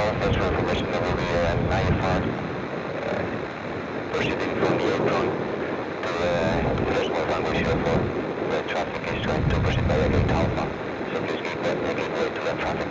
thanks for information. There will be 95 proceeding from the apron to the small runway 04. The traffic is trying to proceed by the gate Alpha, so please give way to that traffic.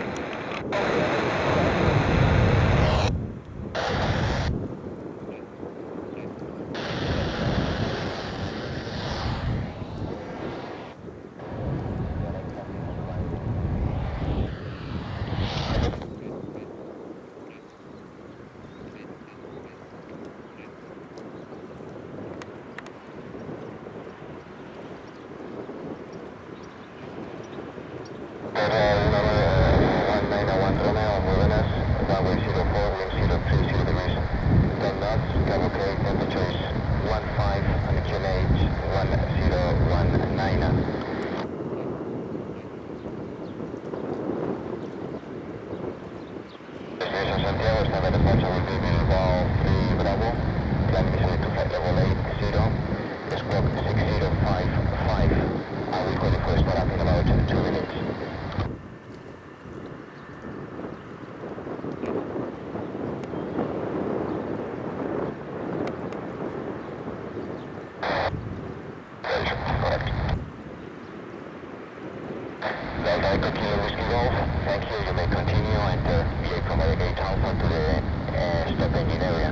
Santiago, standard departure will be Bilbao 3 Bravo, climbing easily to flight level 80, squawk 6055. I will call you for a start up in about 2 minutes. Correct. Delta Echo Kilo Whiskey Golf, thank you, you may continue, enter VA from the gate Alpha to the stop engine area.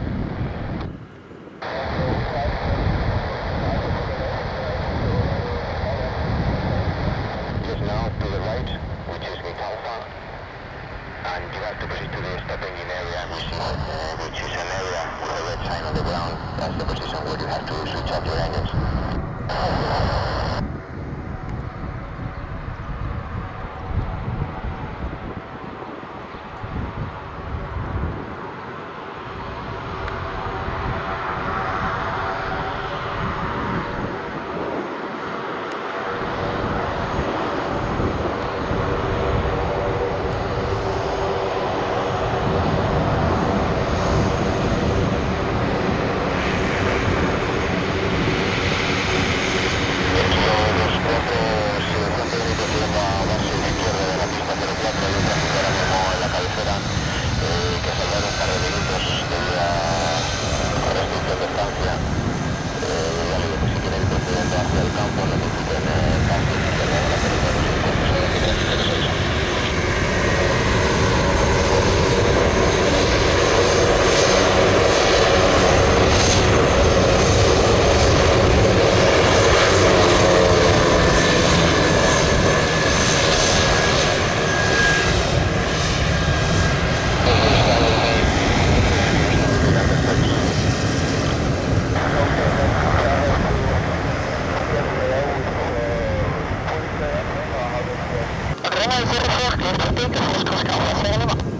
Just now to the right, which is gate Alpha, and you have to proceed to the stop engine area, which is an area with a red sign on the ground. That's the position where you have to switch up your engines. Runway 04, clear for takeoff, Oscar Scout,